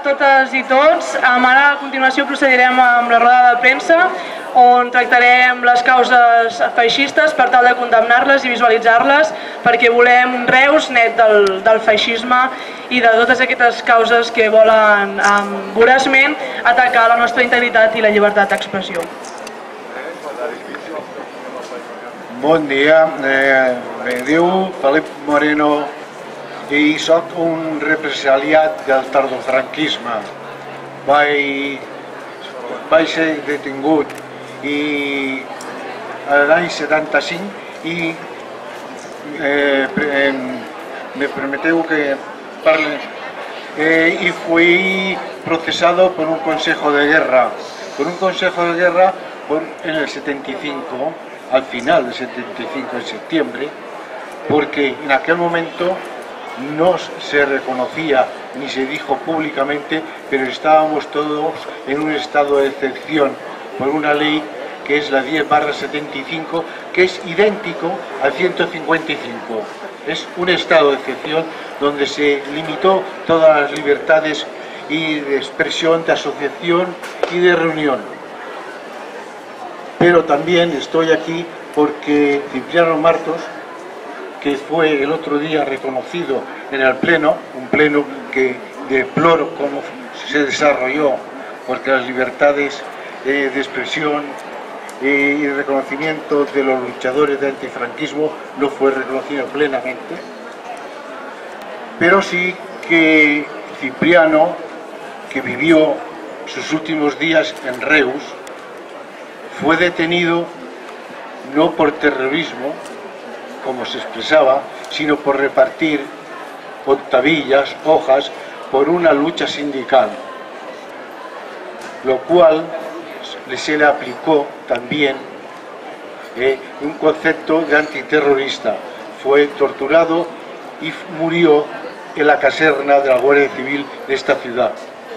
totes i tots. Ara a continuació procedirem amb la roda de premsa on tractarem les causes feixistes per tal de condemnar-les i visualitzar-les, perquè volem Reus net del feixisme i de totes aquestes causes que volen voraçment atacar la nostra integritat i la llibertat d'expressió. Bon dia, me diu Felip Moreno i soc un represaliat del tardofranquisme. Vaig ser detingut l'any 75 y me permitió que parle. Y fui procesado por un consejo de guerra. Por un consejo de guerra en el 75, al final del 75, en septiembre, porque en aquel momento no se reconocía ni se dijo públicamente, pero estábamos todos en un estado de excepción por una ley que es la 10/75, que es idéntico al 155. Es un estado de excepción donde se limitó todas las libertades y de expresión, de asociación y de reunión. Pero también estoy aquí porque Cipriano Martos, que fue el otro día reconocido en el Pleno, un pleno que deploro cómo se desarrolló, porque las libertades de expresión y reconocimiento de los luchadores del antifranquismo no fue reconocido plenamente, pero sí que Cipriano, que vivió sus últimos días en Reus, fue detenido no por terrorismo, como se expresaba, sino por repartir tabillas, hojas, por una lucha sindical, lo cual se le aplicó también un concepto de antiterrorista. Fue torturado y murió en la caserna de la Guardia Civil de esta ciudad.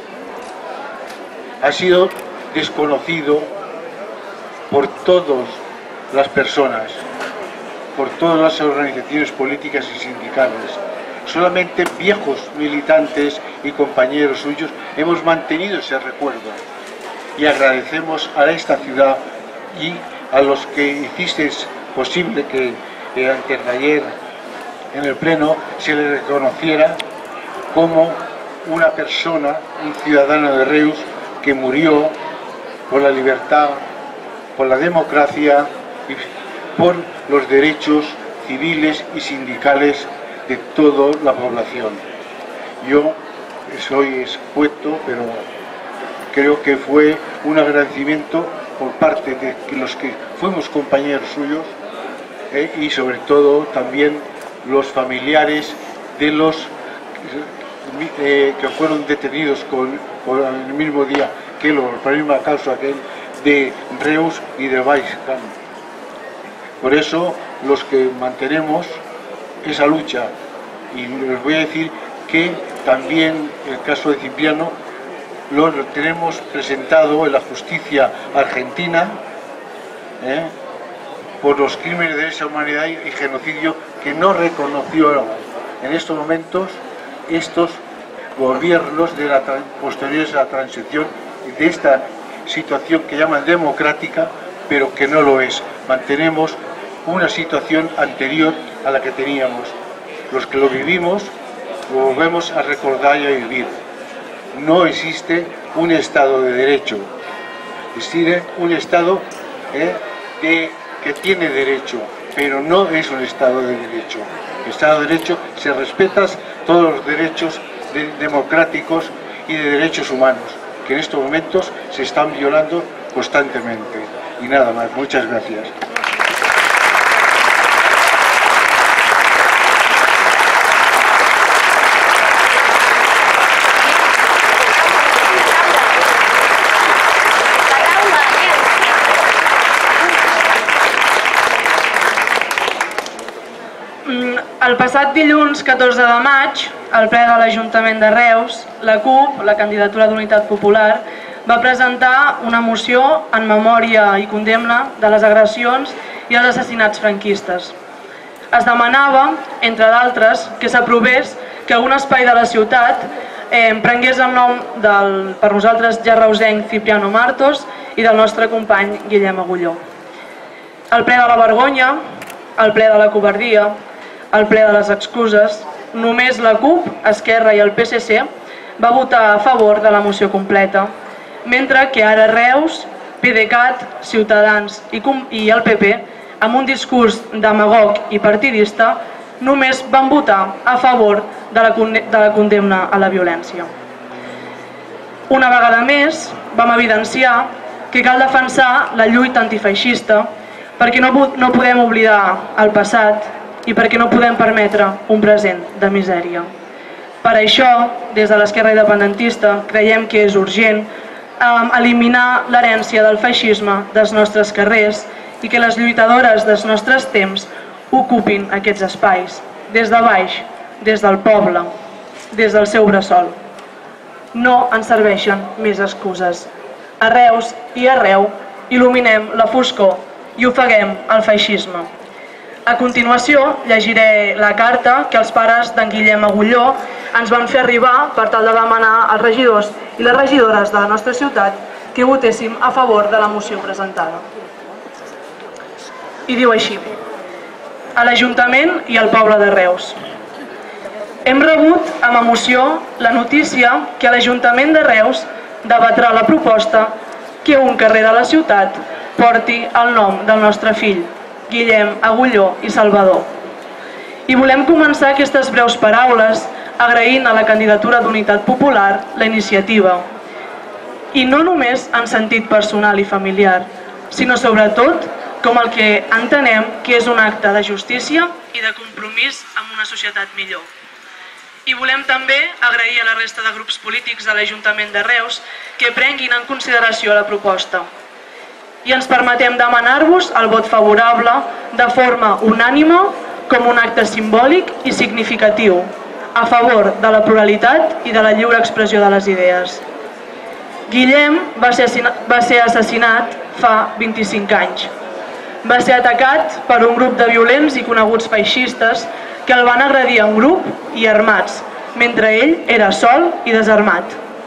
Ha sido desconocido por todas las personas, por todas las organizaciones políticas y sindicales. Solamente viejos militantes y compañeros suyos hemos mantenido ese recuerdo. Y agradecemos a esta ciudad y a los que hicisteis posible que antes de ayer en el Pleno se le reconociera como una persona, un ciudadano de Reus que murió por la libertad, por la democracia y por los derechos civiles y sindicales de toda la población. Yo soy escueto, pero creo que fue un agradecimiento por parte de los que fuimos compañeros suyos y sobre todo también los familiares de los que fueron detenidos por el mismo día que por la misma causa que de Reus y de Baixcamp. Por eso los que mantenemos esa lucha, y les voy a decir que también el caso de Cipriano lo tenemos presentado en la justicia argentina por los crímenes de lesa humanidad y genocidio que no reconoció en estos momentos estos gobiernos posteriores a la transición de esta situación que llaman democrática, pero que no lo es. Mantenemos una situación anterior a la que teníamos. Los que lo vivimos lo volvemos a recordar y a vivir. No existe un Estado de Derecho, existe un Estado que tiene derecho, pero no es un Estado de Derecho. El Estado de Derecho se respeta todos los derechos democráticos y de derechos humanos, que en estos momentos se están violando constantemente. Y nada más, muchas gracias. El passat dilluns 14 de maig, al ple de l'Ajuntament de Reus, la CUP, la Candidatura d'Unitat Popular, va presentar una moció en memòria i condemna de les agressions i els assassinats franquistes. Es demanava, entre d'altres, que s'aprovés que un espai de la ciutat prengués el nom del, per nosaltres, ja reusenc Cipriano Martos i del nostre company Guillem Agulló. El ple de la vergonya, el ple de la covardia, el ple de les excuses, només la CUP, Esquerra i el PSC va votar a favor de la moció completa, mentre que ara Reus, PDeCAT, Ciutadans i el PP, amb un discurs demagog i partidista, només van votar a favor de la condemna a la violència. Una vegada més, vam evidenciar que cal defensar la lluita antifeixista perquè no podem oblidar el passat i perquè no podem permetre un present de misèria. Per això, des de l'esquerra independentista, creiem que és urgent eliminar l'herència del feixisme dels nostres carrers i que les lluitadores dels nostres temps ocupin aquests espais, des de baix, des del poble, des del seu bressol. No ens serveixen més excuses. A Reus i arreu il·luminem la foscor i ofeguem el feixisme. A continuació llegiré la carta que els pares d'en Guillem Agulló ens van fer arribar per tal de demanar als regidors i les regidores de la nostra ciutat que votéssim a favor de la moció presentada. I diu així: a l'Ajuntament i al poble de Reus. Hem rebut amb emoció la notícia que a l'Ajuntament de Reus debatrà la proposta que un carrer de la ciutat porti el nom del nostre fill, Guillem Agulló i Salvador. I volem començar aquestes breus paraules agraint a la candidatura d'Unitat Popular la iniciativa. I no només en sentit personal i familiar, sinó sobretot com el que entenem que és un acte de justícia i de compromís amb una societat millor. I volem també agrair a la resta de grups polítics de l'Ajuntament de Reus que prenguin en consideració la proposta. I ens permetem demanar-vos el vot favorable de forma unànime com un acte simbòlic i significatiu a favor de la pluralitat i de la lliure expressió de les idees. Guillem va ser assassinat fa 25 anys. Va ser atacat per un grup de violents i coneguts feixistes que el van agredir en grup i armats, mentre ell era sol i desarmat.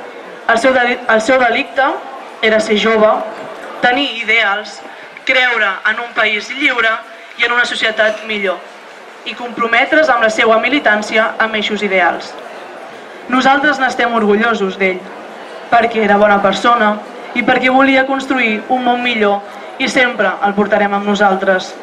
El seu delicte era ser jove, tenir ideals, creure en un país lliure i en una societat millor, i comprometre's amb la seva militància amb eixos ideals. Nosaltres n'estem orgullosos d'ell, perquè era bona persona i perquè volia construir un món millor i sempre el portarem amb nosaltres.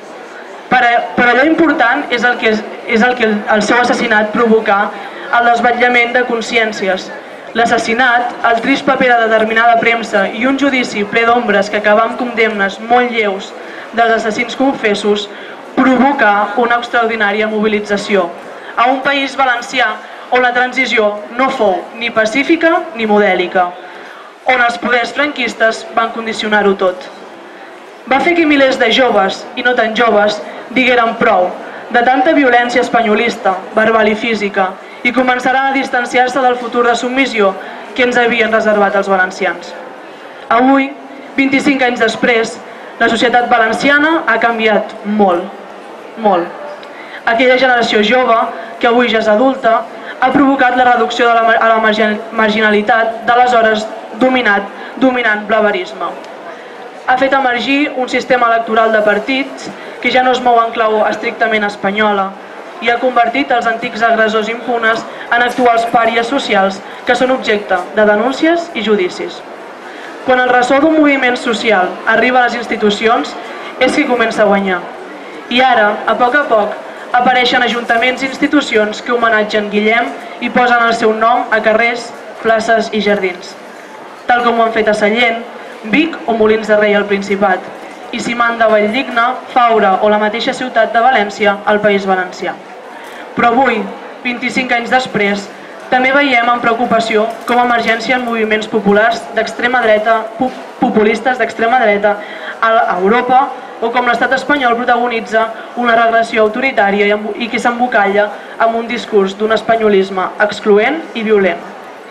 Però allò important és el que el seu assassinat provocà el desvetllament de consciències. L'assassinat, el trist paper de determinada premsa i un judici ple d'ombres que acabà amb condemnes molt lleus dels assassins confessos provocà una extraordinària mobilització a un país valencià on la transició no fou ni pacífica ni modèlica, on els poders franquistes van condicionar-ho tot. Va fer que milers de joves, i no tan joves, digueren prou de tanta violència espanyolista, verbal i física, i començaran a distanciar-se del futur de submissió que ens havien reservat els valencians. Avui, 25 anys després, la societat valenciana ha canviat molt, molt. Aquella generació jove, que avui ja és adulta, ha provocat la reducció a la marginalitat de l'aleshores dominant blaverisme. Ha fet emergir un sistema electoral de partits que ja no es mou en clau estrictament espanyola i ha convertit els antics agressors impunes en actuals pàries socials que són objecte de denúncies i judicis. Quan el ressò d'un moviment social arriba a les institucions és que comença a guanyar. I ara, a poc, apareixen ajuntaments i institucions que homenatgen Guillem i posen el seu nom a carrers, places i jardins. Tal com ho han fet a Sallent, Vic o Molins de Rei al Principat, i Simant de Valldigna, Faura o la mateixa ciutat de València al País Valencià. Però avui, 25 anys després, també veiem amb preocupació com emergeixen moviments populars d'extrema dreta, populistes d'extrema dreta a Europa, o com l'estat espanyol protagonitza una regressió autoritària i que s'embocalla amb un discurs d'un espanyolisme excloent i violent.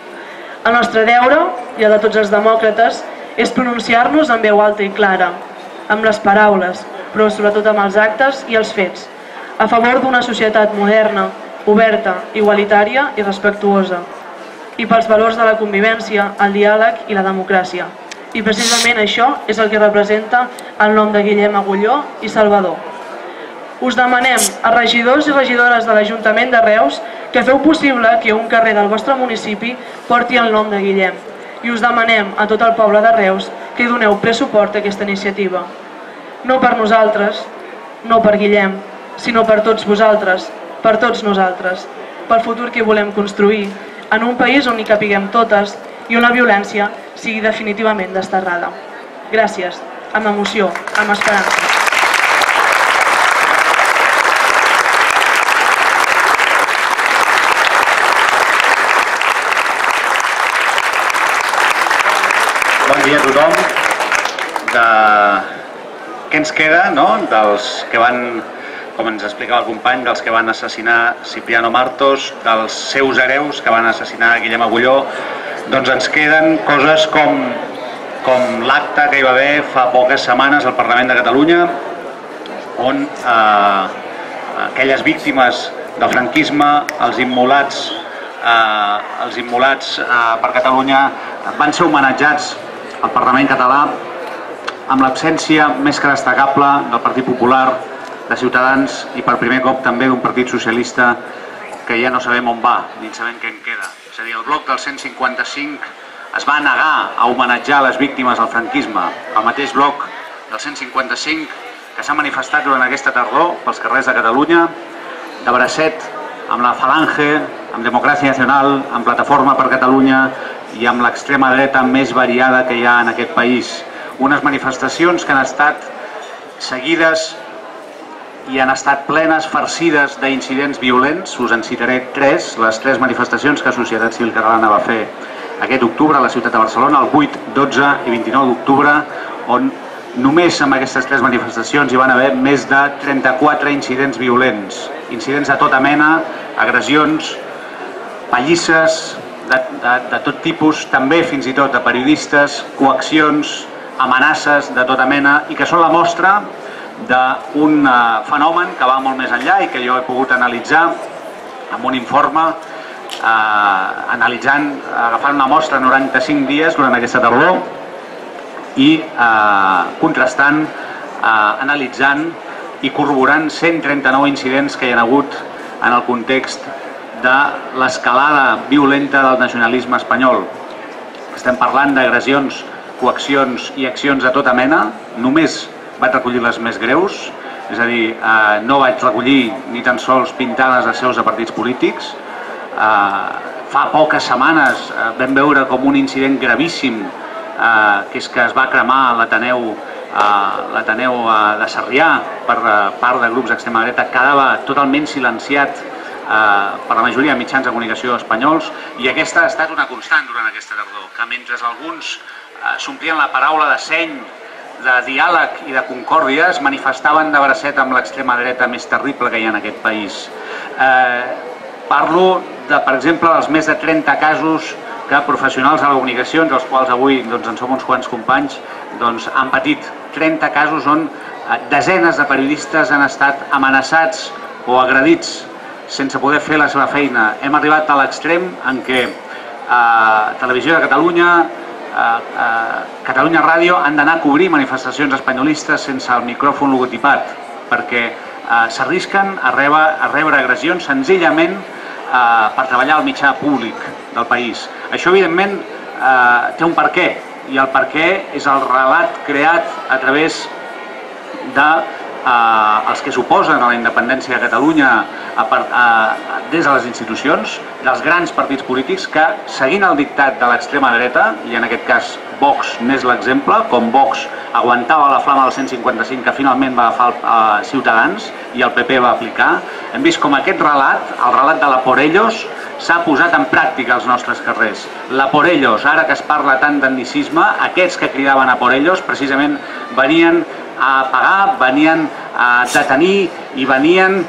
El nostre deure, i el de tots els demòcrates, és pronunciar-nos en veu alta i clara, amb les paraules, però sobretot amb els actes i els fets, a favor d'una societat moderna, oberta, igualitària i respectuosa. i pels valors de la convivència, el diàleg i la democràcia. I precisament això és el que representa el nom de Guillem Agulló i Salvador. Us demanem a regidors i regidores de l'Ajuntament de Reus que feu possible que un carrer del vostre municipi porti el nom de Guillem. I us demanem a tot el poble de Reus que hi doneu ple suport a aquesta iniciativa. No per nosaltres, no per Guillem, sinó per tots vosaltres, per tots nosaltres, pel futur que volem construir, en un país on hi capiguem totes i on la violència sigui definitivament desterrada. Gràcies, amb emoció, amb esperança. Bon dia a tothom. Què ens queda, dels que van, com ens explicava el company, dels que van assassinar Cipriano Martos, dels seus hereus que van assassinar Guillem Agulló? Doncs ens queden coses com l'acte que hi va haver fa poques setmanes al Parlament de Catalunya, on aquelles víctimes del franquisme, els immolats per Catalunya, van ser homenatjats al Parlament català amb l'absència més que destacable del Partit Popular, de Ciutadans i per primer cop també d'un partit socialista que ja no sabem on va, ni sabem què en queda. És a dir, el bloc del 155 es va negar a homenatjar les víctimes del franquisme. El mateix bloc del 155 que s'ha manifestat durant aquesta tardor pels carrers de Catalunya, de bracet amb la Falange, amb Democràcia Nacional, amb Plataforma per Catalunya i amb l'extrema dreta més variada que hi ha en aquest país. Unes manifestacions que han estat seguides i han estat plenes, farcides d'incidents violents. Us en citaré tres, les tres manifestacions que Societat Civil Catalana va fer aquest octubre a la ciutat de Barcelona, el 8, 12 i 29 d'octubre, on només amb aquestes tres manifestacions hi van haver més de 34 incidents violents. Incidents de tota mena, agressions, pallisses, de tot tipus, també fins i tot de periodistes, coaccions, amenaces de tota mena, i que són la mostra d'un fenomen que va molt més enllà i que jo he pogut analitzar amb un informe, agafant una mostra 95 dies durant aquesta tardor i contrastant, analitzant i corroborant 139 incidents que hi ha hagut en el context de l'escalada violenta del nacionalisme espanyol. Estem parlant d'agressions, coaccions i accions de tota mena. Només vaig recollir les més greus, és a dir, no vaig recollir ni tan sols pintades de seus de partits polítics. Fa poques setmanes vam veure com un incident gravíssim, que és que es va cremar l'Ateneu de Sarrià per part de grups d'extrema dreta, quedava totalment silenciat per la majoria de mitjans de comunicació espanyols, i aquesta ha estat una constant durant aquesta tardor, que mentre alguns s'omplien la paraula de seny, de diàleg i de concòrdia, es manifestaven de bracet amb l'extrema dreta més terrible que hi ha en aquest país. Parlo, per exemple, dels més de 30 casos que professionals de la comunicació, entre els quals avui en som uns quants companys, han patit. 30 casos on desenes de periodistes han estat amenaçats o agredits sense poder fer la seva feina. Hem arribat a l'extrem en què Televisió de Catalunya, Catalunya Ràdio han d'anar a cobrir manifestacions espanyolistes sense el micròfon logotipat, perquè s'arrisquen a rebre agressions senzillament per treballar al mitjà públic del país. Això, evidentment, té un perquè, i el perquè és el relat creat a través dels que s'oposen a la independència de Catalunya des de les institucions, dels grans partits polítics que, seguint el dictat de l'extrema dreta, i en aquest cas Vox n'és l'exemple, com Vox aguantava la flama del 155 que finalment va agafar Ciutadans i el PP va aplicar, hem vist com aquest relat, el relat de la por ellos, s'ha posat en pràctica als nostres carrers. La por ellos, ara que es parla tant d'etnicisme, aquests que cridaven a por ellos precisament venien a pagar, venien a detenir i venien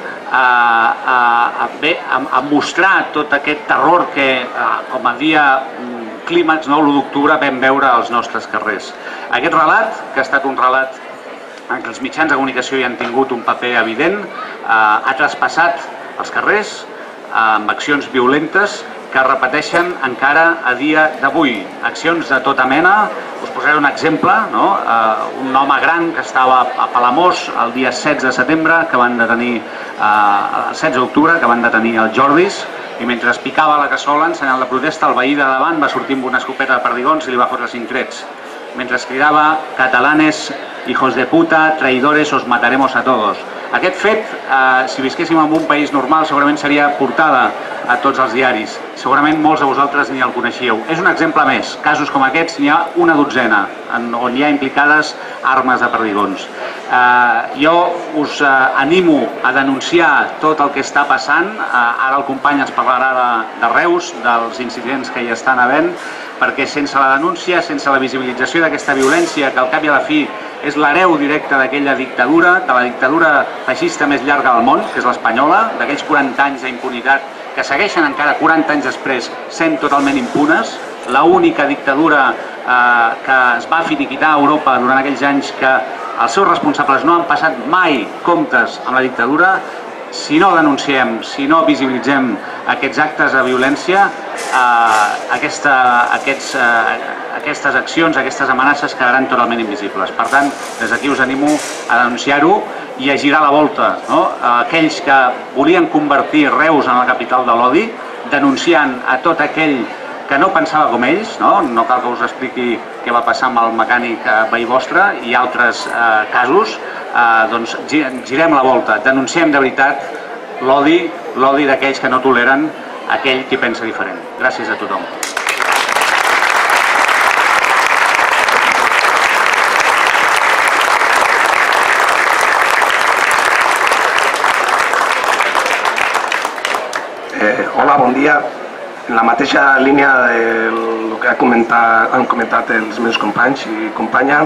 a mostrar tot aquest terror que, com a dia clímax, l'1 d'octubre, vam veure als nostres carrers. Aquest relat, que ha estat un relat en què els mitjans de comunicació hi han tingut un paper evident, ha traspassat els carrers amb accions violentes que es repeteixen encara a dia d'avui. Accions de tota mena. Us posaré un exemple, un home gran que estava a Palamós el dia 16 de setembre, que van detenir, el 16 d'octubre, que van detenir el Jordis, i mentre es picava la cassola en senyal de protesta, el veí de davant va sortir amb una escopeta de perdigons i li va fotre 5 trets. Mentre es cridava catalanes, hijos de puta, traidores, os mataremos a todos. Aquest fet, si visquéssim en un país normal, segurament seria portada a tots els diaris. Segurament molts de vosaltres ni el coneixíeu. És un exemple més. Casos com aquests n'hi ha una dotzena, on hi ha implicades armes de perdigons. Jo us animo a denunciar tot el que està passant. Ara el company ens parlarà de Reus, dels incidents que hi estan havent, perquè sense la denúncia, sense la visibilització d'aquesta violència, que al cap i a la fi és l'hereu directe d'aquella dictadura, de la dictadura feixista més llarga del món, que és l'espanyola, d'aquells 40 anys d'impunitat que segueixen encara 40 anys després sent totalment impunes, l'única dictadura que es va finiquitar a Europa durant aquells anys que els seus responsables no han passat mai comptes amb la dictadura. Si no denunciem, si no visibilitzem aquests actes de violència, aquestes accions, aquestes amenaces quedaran totalment invisibles. Per tant, des d'aquí us animo a denunciar-ho i a girar la volta. Aquells que volien convertir Reus en la capital de l'odi, denunciant a tot aquell que no pensava com ells, no cal que us expliqui què va passar amb el mecànic veí vostre i altres casos, doncs girem la volta, denunciem de veritat l'odi d'aquells que no toleren aquell qui pensa diferent. Gràcies a tothom. Hola, bon dia. En la mateixa línia del que han comentat els meus companys i companya,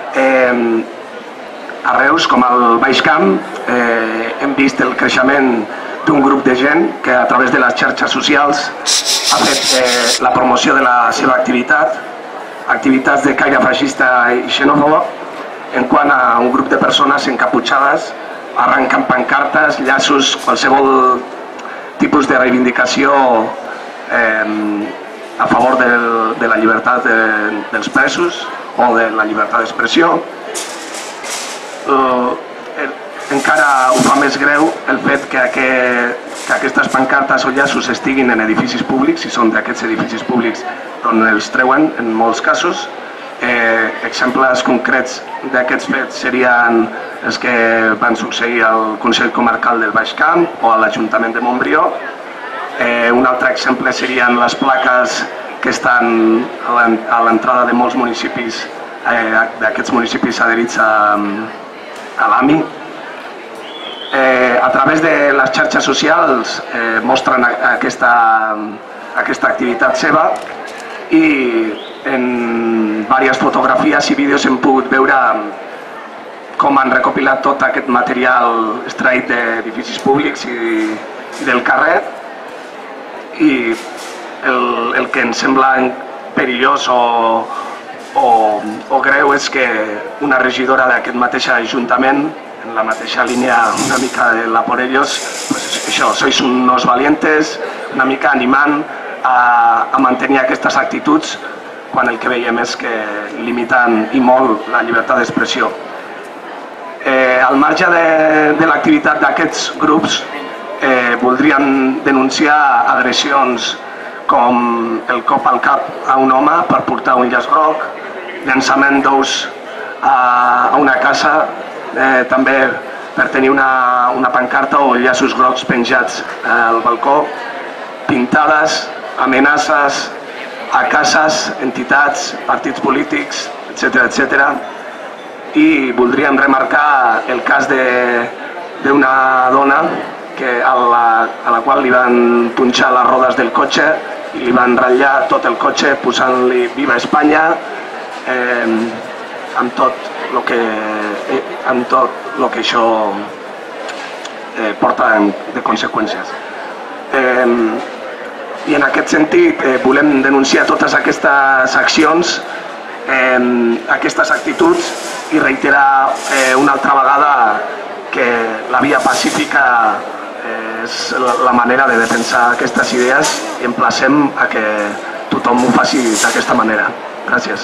a Reus, com al Baix Camp, hem vist el creixement d'un grup de gent que a través de les xarxes socials ha fet la promoció de la seva activitat, activitats de caire feixista i xenòfoba, en quant a un grup de persones encaputxades arrencant pancartes, llaços, qualsevol tipus de reivindicació a favor de la llibertat dels presos o de la llibertat d'expressió. Encara ho fa més greu el fet que aquestes pancartes o llaços estiguin en edificis públics, si són d'aquests edificis públics on els treuen en molts casos. Exemples concrets d'aquests fets serien els que van succeir al Consell Comarcal del Baix Camp o a l'Ajuntament de Montbrió. Un altre exemple serien les plaques que estan a l'entrada de molts municipis, d'aquests municipis adherits a l'AMI. A través de les xarxes socials mostren aquesta activitat seva i en diverses fotografies i vídeos hem pogut veure com han recopilat tot aquest material extret d'edificis públics i del carrer. I el que ens sembla perillós o greu és que una regidora d'aquest mateix ajuntament, en la mateixa línia una mica de la por ellos, això, sois unos valientes, una mica animant a mantenir aquestes actituds quan el que veiem és que limiten i molt la llibertat d'expressió. Al marge de l'activitat d'aquests grups, voldrien denunciar agressions com el cop al cap a un home per portar un llaç groc, llançament d'ous a una casa, també per tenir una pancarta o llaços grocs penjats al balcó, pintades, amenaces a cases, entitats, partits polítics, etc. I voldríem remarcar el cas d'una dona a la qual li van punxar les rodes del cotxe i li van ratllar tot el cotxe posant-li Viva Espanya amb tot el que això porta de conseqüències. I en aquest sentit volem denunciar totes aquestes accions, aquestes actituds i reiterar una altra vegada que la via pacífica és la manera de defensar aquestes idees i emplacem a que tothom ho faci d'aquesta manera. Gràcies.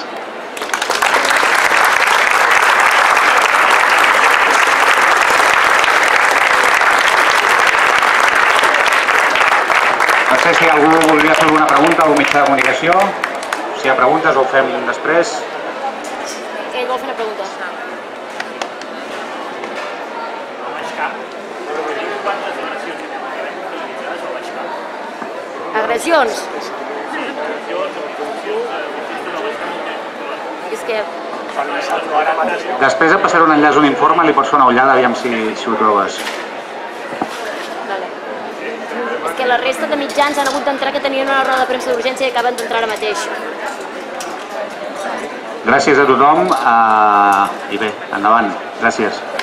No sé si algú voldria fer alguna pregunta a algun mitjà de comunicació. Si hi ha preguntes ho fem després. Ell vol fer una pregunta. Agressions? És que... Després de passar un enllaç un informe li pots fer una ullada, aviam si ho trobes. Vale. És que la resta de mitjans han hagut d'entrar que tenien una roda de premsa d'urgència i acaben d'entrar ara mateix. Gràcies a tothom i bé, endavant. Gràcies.